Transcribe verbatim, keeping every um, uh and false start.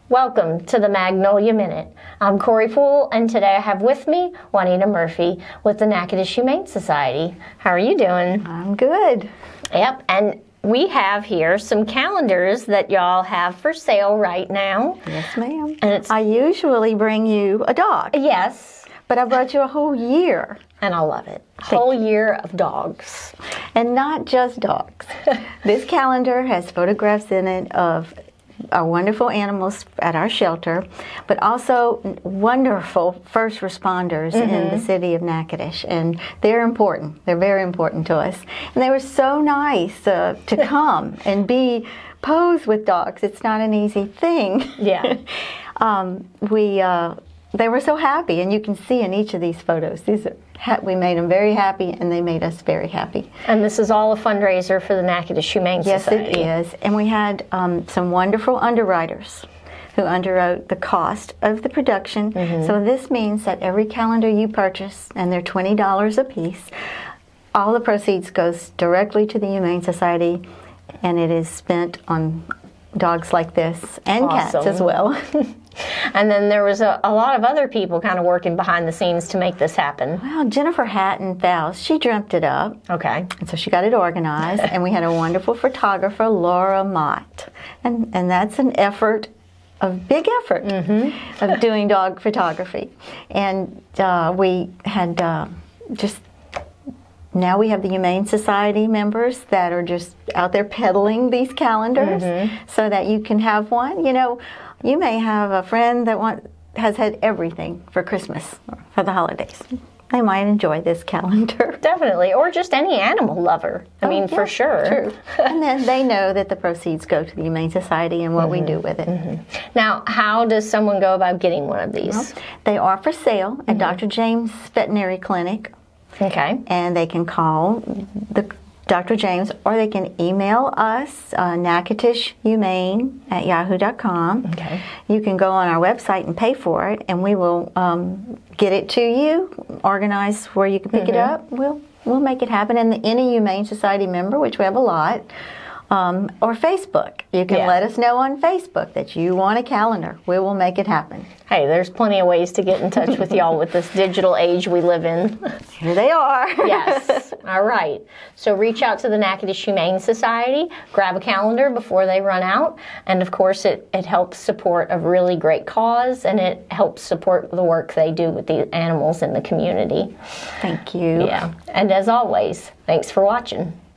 Welcome to the Magnolia Minute. I'm Corey Poole, and today I have with me Juanita Murphy with the Natchitoches Humane Society. How are you doing? I'm good. Yep, and we have here some calendars that y'all have for sale right now. Yes, ma'am. And it's I usually bring you a dog, yes, but I brought you a whole year. and I love it. Whole year of dogs. And not just dogs. This calendar has photographs in it of our wonderful animals at our shelter, but also wonderful first responders mm-hmm. in the city of Natchitoches. And they're important. They're very important to us. And they were so nice uh, to come and be posed with dogs. It's not an easy thing. Yeah. um, we uh, they were so happy, and you can see in each of these photos. These are, ha- we made them very happy, and they made us very happy. And this is all a fundraiser for the Natchitoches Humane Yes, Society. it is. And we had um, some wonderful underwriters who underwrote the cost of the production. Mm-hmm. So this means that every calendar you purchase, and they're twenty dollars a piece, all the proceeds goes directly to the Humane Society, and it is spent on dogs like this and Awesome. cats as well. And then there was a, a lot of other people kind of working behind the scenes to make this happen. Well, Jennifer Hatton Faust, she dreamt it up. Okay. And so she got it organized, and we had a wonderful photographer, Laura Mott. And and that's an effort, a big effort mm-hmm. of doing dog photography. And uh, we had uh, just, now we have the Humane Society members that are just out there peddling these calendars mm-hmm. so that you can have one. You know, you may have a friend that want, has had everything for Christmas, for the holidays. They might enjoy this calendar. Definitely, or just any animal lover. I oh, mean, yeah, for sure. True. And then they know that the proceeds go to the Humane Society and what mm-hmm. we do with it. Mm-hmm. Now, how does someone go about getting one of these? Well, they are for sale at mm-hmm. Doctor James Veterinary Clinic. Okay. And they can call the Doctor James, or they can email us, uh, Natchitoches Humane at yahoo dot com. Okay. You can go on our website and pay for it, and we will um, get it to you, organize where you can pick mm-hmm. it up. We'll we'll make it happen. And any Humane Society member, which we have a lot, um, or Facebook. You can yeah. let us know on Facebook that you want a calendar. We will make it happen. Hey, there's plenty of ways to get in touch with y'all with this digital age we live in. Here they are. Yes. All right. So reach out to the Natchitoches Humane Society, grab a calendar before they run out, and of course it, it helps support a really great cause, and it helps support the work they do with the animals in the community. Thank you. Yeah. And as always, thanks for watching.